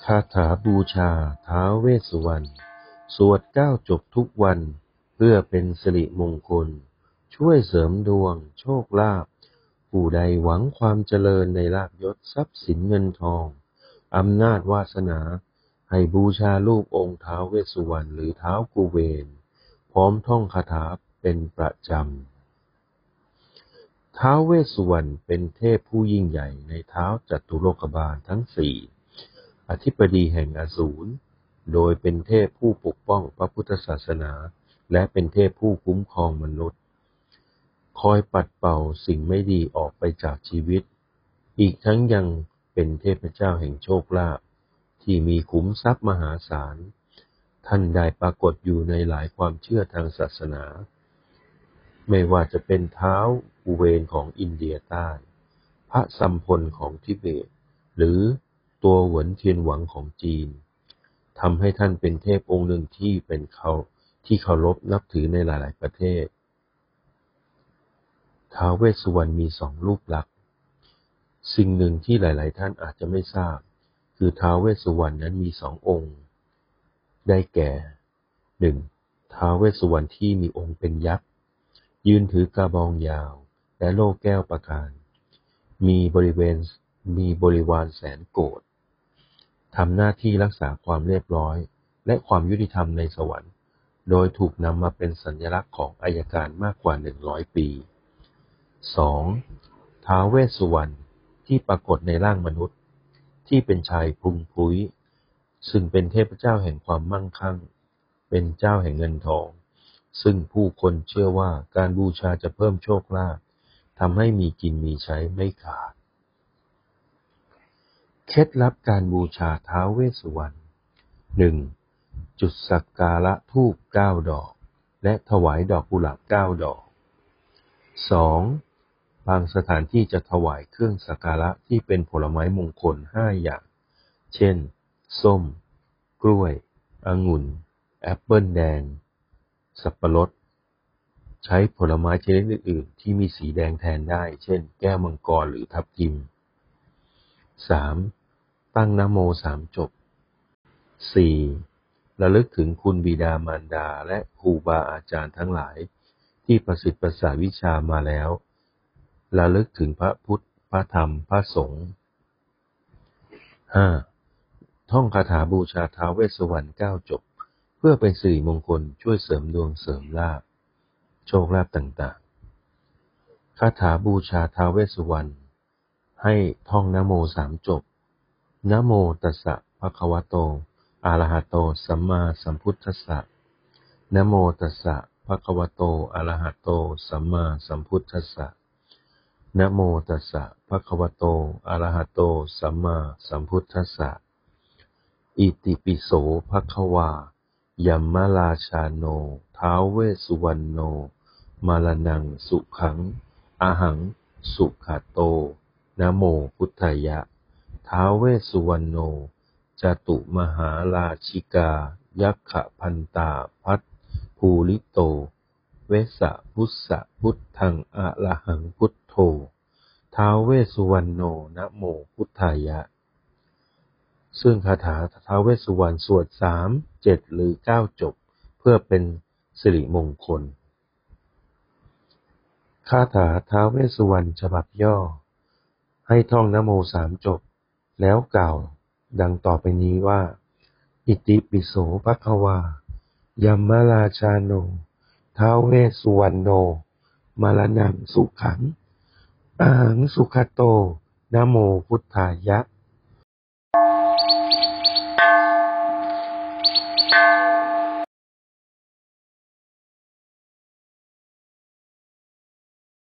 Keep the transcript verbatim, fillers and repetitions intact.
คาถาบูชาท้าวเวสสุวรรณสวดเก้าจบทุกวันเพื่อเป็นสิริมงคลช่วยเสริมดวงโชคลาภผู้ใดหวังความเจริญในลาภยศทรัพย์สินเงินทองอำนาจวาสนาให้บูชารูปองค์ท้าวเวสสุวรรณหรือท้าวกุเวนพร้อมท่องคาถาเป็นประจำท้าวเวสสุวรรณเป็นเทพผู้ยิ่งใหญ่ในท้าวจตุโลกบาลทั้งสี่อธิปดีแห่งอสูรโดยเป็นเทพผู้ปกป้องพระพุทธศาสนาและเป็นเทพผู้คุ้มครองมนุษย์คอยปัดเป่าสิ่งไม่ดีออกไปจากชีวิตอีกทั้งยังเป็นเทพเจ้าแห่งโชคลาภที่มีขุมทรัพย์มหาศาลท่านได้ปรากฏอยู่ในหลายความเชื่อทางศาสนาไม่ว่าจะเป็นท้าวกุเวนของอินเดียใต้พระสัมพลของทิเบตหรือตัวเหวินเทียนหวังของจีนทำให้ท่านเป็นเทพองค์หนึ่งที่เป็นเขาที่เคารพนับถือในหลายๆประเทศท้าวเวสสุวรรณมีสองรูปลักษณ์สิ่งหนึ่งที่หลายๆท่านอาจจะไม่ทราบคือท้าวเวสสุวรรณนั้นมีสององค์ได้แก่หนึ่งท้าวเวสสุวรรณที่มีองค์เป็นยักษ์ยืนถือกระบองยาวและโล่แก้วประการมีบริเวณมีบริวารแสนโกฏทำหน้าที่รักษาความเรียบร้อยและความยุติธรรมในสวรรค์โดยถูกนำมาเป็นสัญลักษณ์ของอัยการมากกว่าหนึ่งร้อยปี สอง. ท้าวเวสสุวรรณที่ปรากฏในร่างมนุษย์ที่เป็นชายพุงพุ้ยซึ่งเป็นเทพเจ้าแห่งความมั่งคั่งเป็นเจ้าแห่งเงินทองซึ่งผู้คนเชื่อว่าการบูชาจะเพิ่มโชคลาภทำให้มีกินมีใช้ไม่ขาดเคล็ดลับการบูชาท้าวเวสสุวรรณ หนึ่ง. จุดสักการะธูปเก้าดอกและถวายดอกกุหลาบเก้าดอก สอง. บางสถานที่จะถวายเครื่องสักการะที่เป็นผลไม้มงคลห้าอย่างเช่นส้มกล้วยองุ่นแอปเปิลแดงสับปะรดใช้ผลไม้ชนิดอื่นๆที่มีสีแดงแทนได้เช่นแก้วมังกรหรือทับทิม สาม. ตั้งนะโมสามจบ สี่. ระลึกถึงคุณบิดามารดาและครูบาอาจารย์ทั้งหลายที่ประสิทธิ์ประสาทวิชามาแล้วระลึกถึงพระพุทธพระธรรมพระสงฆ์ ห้า. ท่องคาถาบูชาท้าวเวสสุวรรณเก้าจบเพื่อเป็นสิริมงคลช่วยเสริมดวงเสริมลาภโชคลาภต่างๆคาถาบูชาท้าวเวสสุวรรณให้ท่องนะโมสามจบนะโมตัสสะภะคะวะโตอะระหะโตสัมมาสัมพุทธัสสะนะโมตัสสะภะคะวะโตอะระหะโตสัมมาสัมพุทธัสสะนะโมตัสสะภะคะวะโตอะระหะโตสัมมาสัมพุทธัสสะอิติปิโสภควายัมมราชาโนท้าวเวสสุวรรณโนมรณังสุขังอหังสุขโตนะโมพุทธายะท้าวเวสสุวรรณโนจตุมหาราชิกายัคขพันตาพัทภูริโตเวสสะพุสสะพุทธังอะระหังพุทโธท้าวเวสสุวรรณโนนะโมพุทธายะซึ่งคาถาท้าวเวสสุวรรณสวดสาม เจ็ดหรือเก้าจบเพื่อเป็นสิริมงคลคาถาท้าวเวสสุวรรณฉบับย่อให้ท่องนะโมสามจบแล้วกล่าวดังต่อไปนี้ว่าอิติปิโสภควายัมมราชาโนท้าวเวสสุวรรณโนมรณังสุขังอหังสุขโตนะโมพุทธายะ